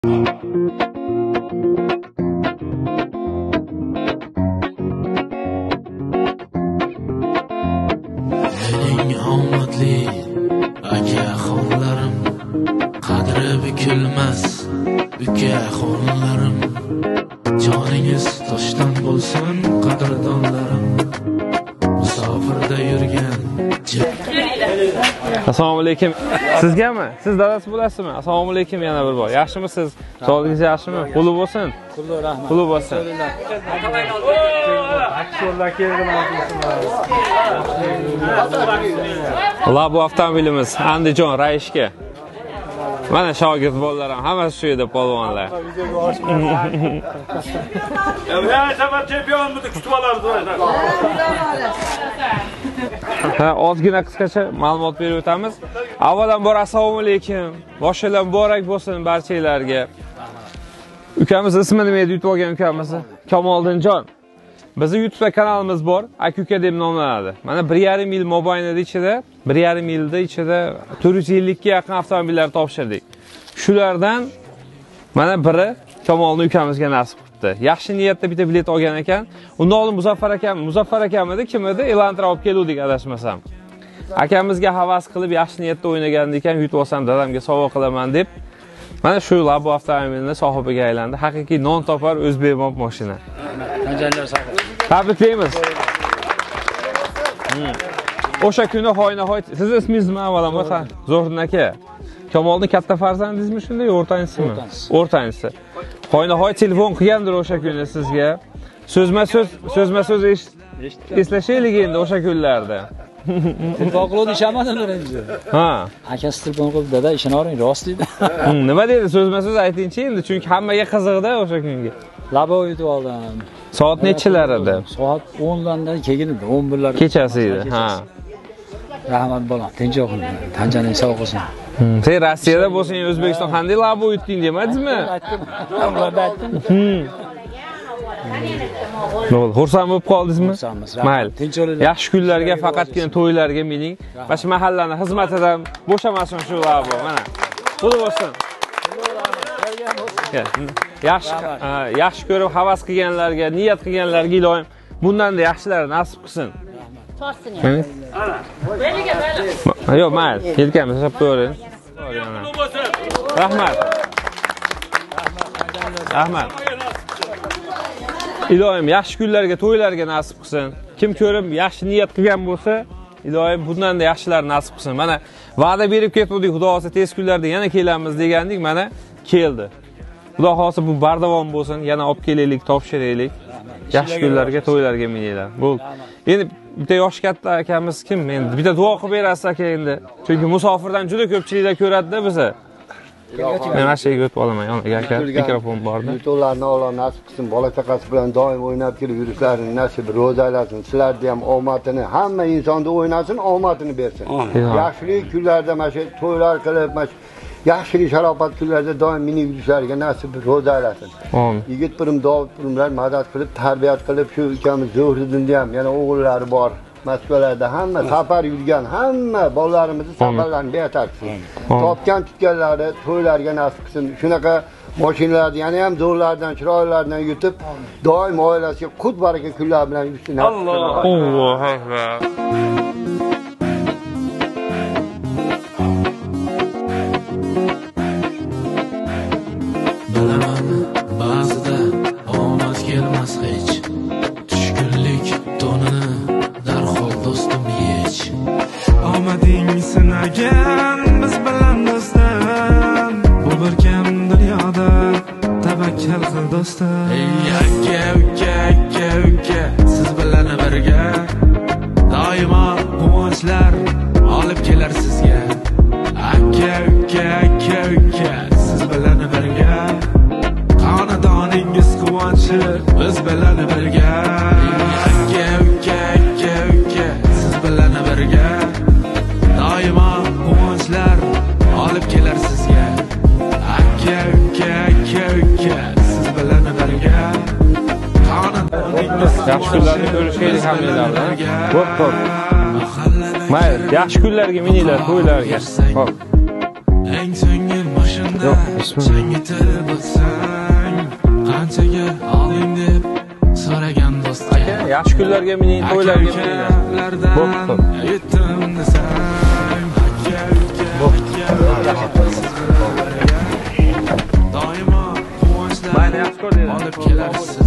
Mening omadli akaxonlarim, qadri bukilmas ukaxonlarim, joningiz toshdan bo'lsin qadrdonlarim, musofirda yurgan. Assalomu alaykum. Sizgami? Siz dadasi bo'lasizmi? Assalomu alaykum yana bir bor. Yaxshimisiz? Sog'ligingiz yaxshimi? Quli bo'lsin. Quli rahmat. Quli bo'lsin. Labo avtomobilimiz Andijon Rayishga. Mana shogird bolalarim hammasi shu yerda polvonlar. Ya safar chempionimizni kutib olamiz. Ha, ozgina qisqacha ma'lumot berib o'tamiz. Avvalambor assalomu alaykum. Boshinglar muborak bo'lsin barchalarga. Ukamiz ismi nima edi? Yutib olgan ukamizni? Kamoliddinjon. Bizning YouTube kanalimiz bor, Aka deb nomlanadi. Mana 1,5 yil mobaynida ichida, 1,5 yilda ichida 450 ga yaqin avtomobillar topshirdik. Shulardan mana biri Kamoliddin ukamizga nasib qildi. Yaxshi niyatda bitta bilet olgan ekan. Undan oldin Muzaffar akamidi, kim edi? Elantra olib keluvdik adashmasam. Akamizga havas qilib yaxshi niyatda o'ynagandan ekan, yutib olsam dadamga sovg'a qilaman deb mana shu Labo avtomobilini sohibiga aylandi. Haqiqiy non topar o'zbekmob mashina. Tabriklaymiz. O'sha kuni hoynahoy, siz ismingiz nima avvalambor? Zo'rdin aka. Kamoliddin katta farzandingizmi shunday, o'rtanchisimi? O'rtanchisi. Hoynahoy telefon qilgandir o'sha kuni sizga. So'zma-so'z eslashaylik endi o'sha kunlarda. Telefon qildi ishamadim birinchi. Ha. Akasi telefon qilib, "Dada, ishini oling, rost" dedi. Nima dedi? So'zma-so'z aytingchi endi, chunki hammaga qiziqda o'sha kunga. Labo yutib oldim. Soat nechilar edi? Soat 10 dan keyin edi, 11lar. Kechasi edi. Ha. Rahmat bolam, tinch o'qing. Tanjaning sog' bo'lsin. Sen Rossiyada bo'lsang, O'zbekiston qanday labo yutding demadingizmi? Aytdim. Bo'ldi, xursand bo'lib qoldingizmi? Xursandmiz. Mayli. Yaxshi kunlarga, faqatgina to'ylarga mening va shu mahallani xizmatidan bo'shamasin shu labo. Mana. Qul bo'lsin. Yaxshi ko'rib havas qilganlarga, niyat qilganlarga iloyim bundan-da yaxshilar nasib qilsin. Yo'q, mayli. Yelkamiz tashlab qo'ying. Rahmat. Rahmat. Iloyim yaxshi kunlarga, to'ylarga nasib qilsin. Kim ko'rib yaxshi niyat qilgan bo'lsa, iloyim bundan-da yaxshilar nasib qilsin. Mana va'da berib ketdik, Xudo xolasa tez kunlarda yana kelamiz degandik, mana keldi. Xudo xolasa bu bardavom bo'lsin, yana olib kelaylik, topshiraylik. Yaxshi kunlarga, to'ylarga mininglar. Bo'ldi. Endi bitta yosh katta akamiz kim? Endi bitta duo qilib berasiz aka endi. Chunki musofirdan juda ko'pchiliklar ko'radi-da bizni. Men mashaga o'tib olaman, yoniga aka, mikrofon borda. Yutuqlarni Alloh nasib qilsin, bola chaqasi bilan doim o'ynab kelib yurishlarini nasib ro'za aylasin. Sizlarga ham omadini, hamma insonda o'ynasin, omadini bersin. Yaxshilik kunlarda mana shu to'ylar qilib, mana shu yaxshilik sharofat kunlarda doim minib yurishlariga nasib ro'za aylasin. Amin. Yigit pirim, Davud pirimlar madad qilib, tarbiyat qilib, shu ukamiz Zo'hriddinda ham yana o'g'illari bor. Moskvalarda hamma safar yurgan, hamma bolalarimizni safarlarni betarsin. Topgan tutganlari to'ylarga nasib qilsin. Shunaqa mashinalarni yana ham zo'rlardan, chiroylardan yutib, doim oilasiga qut baraka kunlar bilan yursin. Allohu akbar. Bilaman, ba'zida omad kelmas hech. Tushkunlik tonini darhol do'stim yech. Omading sinagan biz bilan do'stim. Bu bir kam dunyoda tavakkal qil do'stim. Ey aka, siz bilan birga doimo quvonchlar olib kelar sizga. Aka, siz bilan birga xonadoningiz quvonchi biz bilan birga. Aka, siz bilan birga doimo quvonchlar olib kelar sizga. Aka, siz bilan birga xonadoningiz Yaxshi kunlarni ko'rishaylik hammalar. Xo'p. Mayli, yaxshi kunlarga mininglar, to'ylarga. Xo'p. eng so'nggi mashina Yo'q, bismillah. Changitib o'tsang, qanchaga oling deb so'ragan do'stga. Yaxshi kunlarga mening to'ylarga mening. Bo'pti. Yetdim desang, doimo quvonchlar Mayli, yaxshi ko'rdingiz. olib kelarsiz.